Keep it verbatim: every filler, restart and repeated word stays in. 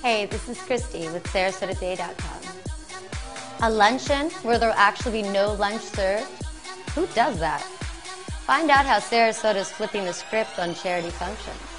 Hey, this is Christy with Sarasota Day dot com. A luncheon where there will actually be no lunch served? Who does that? Find out how Sarasota is flipping the script on charity functions.